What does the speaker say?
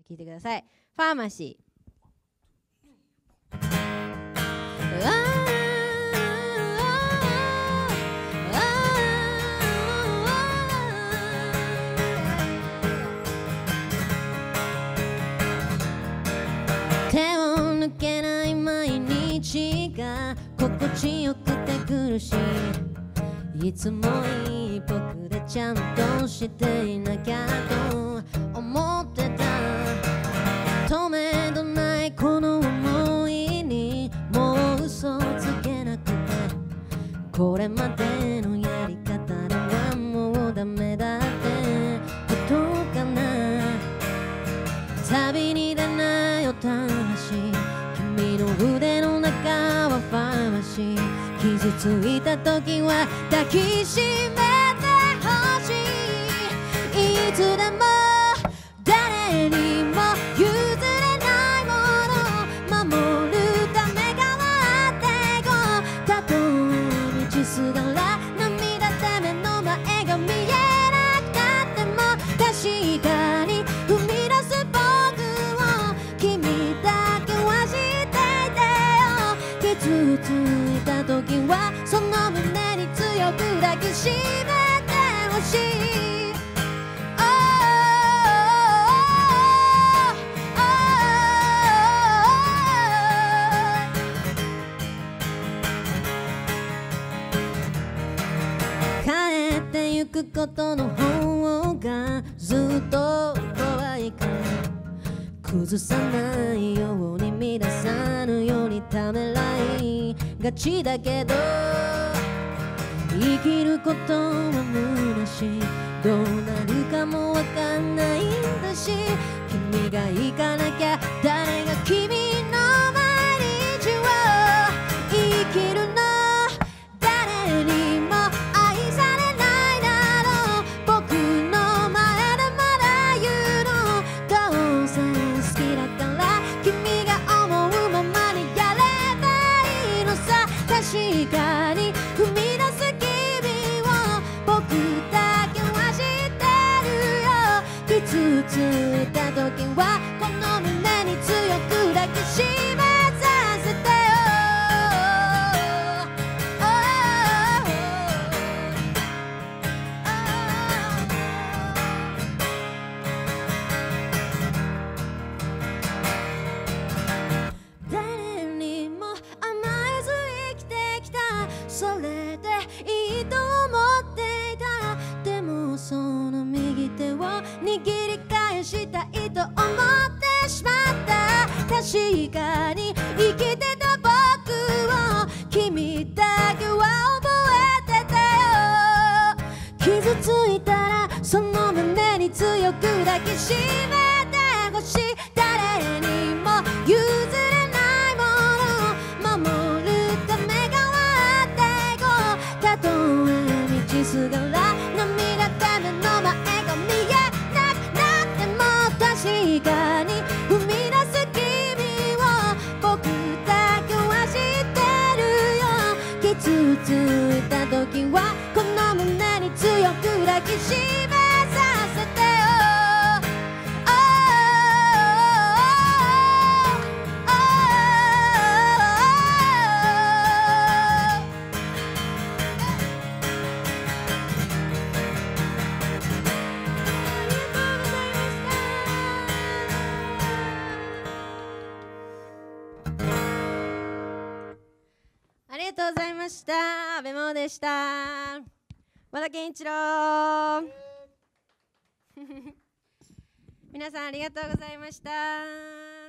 聴いてください。ファーマシー。手を抜けない毎日が心地よくて苦しい。いつもいい僕でちゃんとしていなきゃと思ってた。止めどないこの想いにもう嘘をつけなくて、これまでのやり方ではもうダメだってことかな。旅に出ないよ魂、君の腕の中はファーマシー。傷ついた時は抱きしめてほしい。いつでも誰にも譲れないもの守るため変わっていこう。たとえ道すがら涙で目の前が見えなくなっても、確かに踏み出す僕を君だけは知っていてよ。傷ついた時はその胸に強く抱きしめてほしい。帰ってゆくことの方がずっと怖いから、崩さないように乱さぬようにためらいがちだけど、生きることは虚しい。どうなるかもわかんないんだし、君が行かなきゃ誰が君の毎日を生きるの。誰にも愛されないだろう。僕の前でまだ言うの。どうせ好きだから君が思うままにやればいいのさ。確かに踏み出す君を僕だけは知ってるよ。傷ついた時はこの胸に強く抱きしめさせてよ。誰にも甘えず生きてきた、それでいいと思っていた。でもその右手を握り返したいと思ってしまった。確かに生きてた僕を君だけは覚えてたよ。傷ついたらその胸に強く抱きしめてほしい。誰にも譲れないもの守るため変わっていこう。たとえ道すがら涙で目の前が見えなくなっても、確かに踏み出す君を僕だけは知ってるよ。傷ついた時はこの胸に強く抱きしめさせてよ。ありがとうございました。安倍真央でした。和田健一郎皆さんありがとうございました。